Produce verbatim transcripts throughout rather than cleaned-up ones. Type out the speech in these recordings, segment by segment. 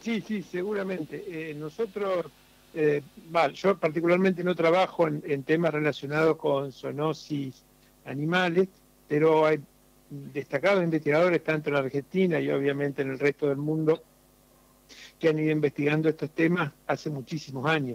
sí, sí, seguramente. Eh, nosotros, eh, bah, yo particularmente no trabajo en, en temas relacionados con zoonosis animales, pero hay destacados investigadores tanto en Argentina y obviamente en el resto del mundo que han ido investigando estos temas hace muchísimos años.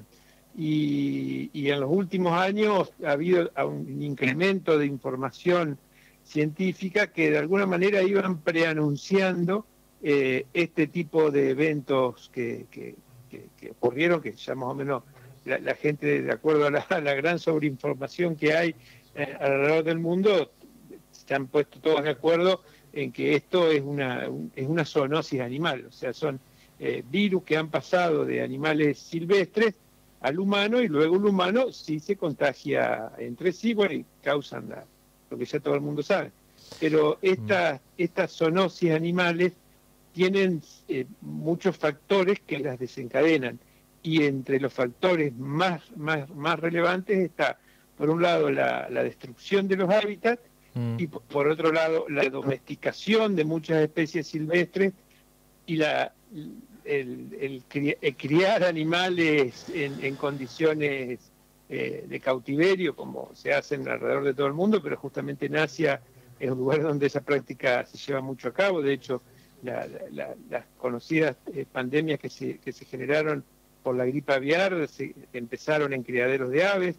Y, y en los últimos años ha habido un incremento de información científica que de alguna manera iban preanunciando eh, este tipo de eventos que, que, que, que ocurrieron, que ya más o menos la, la gente, de acuerdo a la, a la gran sobreinformación que hay eh, alrededor del mundo, se han puesto todos de acuerdo en que esto es una, un, es una zoonosis animal, o sea, son eh, virus que han pasado de animales silvestres al humano y luego el humano sí se contagia entre sí, bueno, y causan la, lo que ya todo el mundo sabe. Pero estas, estas zoonosis animales tienen eh, muchos factores que las desencadenan y entre los factores más, más, más relevantes está, por un lado, la, la destrucción de los hábitats mm. y por otro lado, la domesticación de muchas especies silvestres y la, el, el, cri, el criar animales en, en condiciones eh, de cautiverio, como se hacen alrededor de todo el mundo, pero justamente en Asia es un lugar donde esa práctica se lleva mucho a cabo. De hecho, la, la, las conocidas eh, pandemias que se, que se generaron por la gripe aviar se, empezaron en criaderos de aves,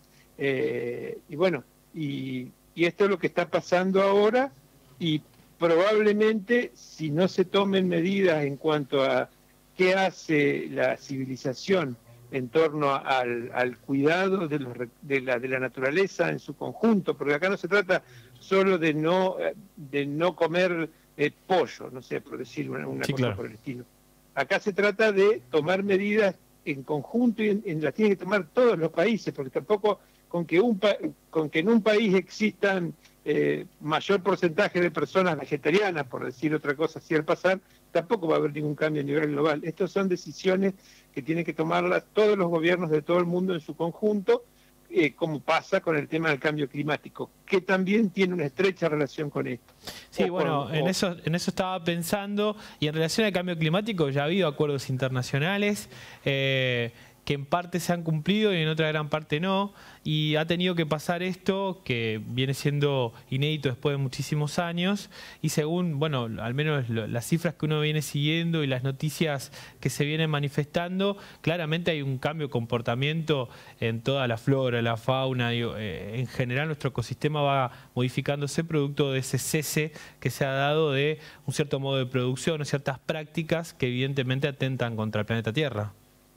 eh, y bueno, y, y esto es lo que está pasando ahora, y probablemente si no se tomen medidas en cuanto a qué hace la civilización en torno al, al cuidado de, los, de, la, de la naturaleza en su conjunto, porque acá no se trata solo de no, de no comer eh, pollo, no sé, por decir una, una sí, cosa claro. por el estilo. Acá se trata de tomar medidas en conjunto y en, en las tienen que tomar todos los países, porque tampoco con que, un pa con que en un país existan eh, mayor porcentaje de personas vegetarianas, por decir otra cosa, así al pasar, tampoco va a haber ningún cambio a nivel global. Estas son decisiones que tienen que tomarlas todos los gobiernos de todo el mundo en su conjunto, eh, como pasa con el tema del cambio climático, que también tiene una estrecha relación con esto. Sí, o bueno, con, en, o... eso, en eso estaba pensando, y en relación al cambio climático ya ha habido acuerdos internacionales, eh, que en parte se han cumplido y en otra gran parte no, y ha tenido que pasar esto que viene siendo inédito después de muchísimos años, y según, bueno, al menos lo, las cifras que uno viene siguiendo y las noticias que se vienen manifestando, claramente hay un cambio de comportamiento en toda la flora, la fauna, y, eh, en general nuestro ecosistema va modificándose producto de ese cese que se ha dado de un cierto modo de producción o ciertas prácticas que evidentemente atentan contra el planeta Tierra.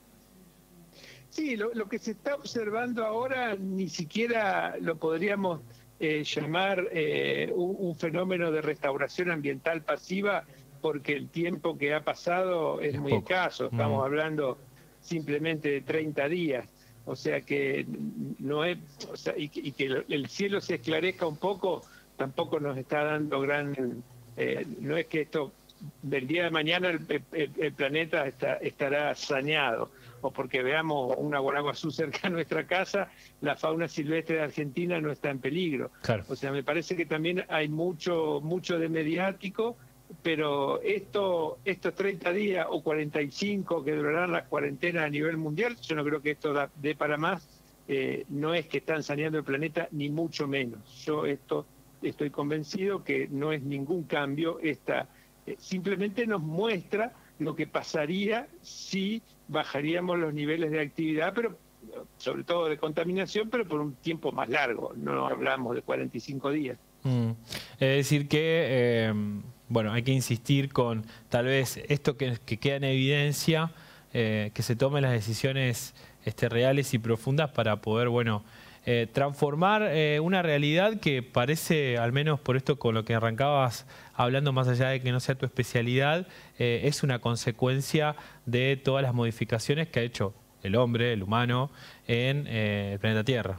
Sí, lo, lo que se está observando ahora ni siquiera lo podríamos eh, llamar eh, un, un fenómeno de restauración ambiental pasiva, porque el tiempo que ha pasado es, es muy poco. escaso. Estamos mm. hablando simplemente de treinta días. O sea que no es, o sea, y, y que el cielo se esclarezca un poco tampoco nos está dando gran... Eh, no es que esto del día de mañana el, el, el planeta está, estará saneado, o porque veamos una guanaguazú cerca de nuestra casa, la fauna silvestre de Argentina no está en peligro. Claro. O sea, me parece que también hay mucho, mucho de mediático, pero esto, estos treinta días o cuarenta y cinco que durarán las cuarentenas a nivel mundial, yo no creo que esto da, dé para más. Eh, no es que están saneando el planeta, ni mucho menos. Yo esto estoy convencido que no es ningún cambio, esta, eh, simplemente nos muestra lo que pasaría si bajaríamos los niveles de actividad, pero sobre todo de contaminación, pero por un tiempo más largo, no hablamos de cuarenta y cinco días. Mm. Es decir que, eh, bueno, hay que insistir con tal vez esto que, que queda en evidencia, eh, que se tomen las decisiones este, reales y profundas para poder, bueno, eh, transformar eh, una realidad que parece, al menos por esto con lo que arrancabas hablando, más allá de que no sea tu especialidad, eh, es una consecuencia de todas las modificaciones que ha hecho el hombre, el humano, en eh, el planeta Tierra.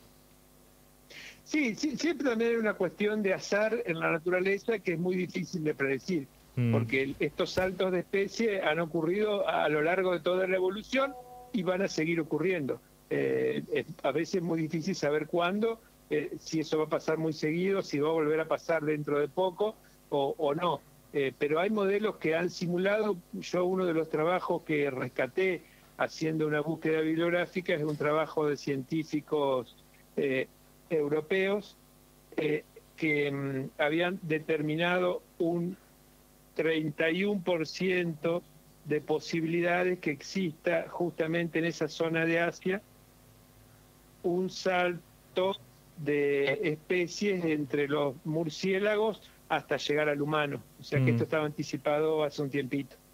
Sí, sí, siempre también hay una cuestión de azar en la naturaleza que es muy difícil de predecir, mm. porque estos saltos de especie han ocurrido a lo largo de toda la evolución y van a seguir ocurriendo. Eh, es a veces muy difícil saber cuándo, eh, si eso va a pasar muy seguido, si va a volver a pasar dentro de poco o, o no. Eh, pero hay modelos que han simulado. Yo uno de los trabajos que rescaté haciendo una búsqueda bibliográfica es un trabajo de científicos eh, europeos eh, que mm, habían determinado un treinta y uno por ciento de posibilidades que exista justamente en esa zona de Asia un salto de especies entre los murciélagos hasta llegar al humano. O sea que Mm. esto estaba anticipado hace un tiempito.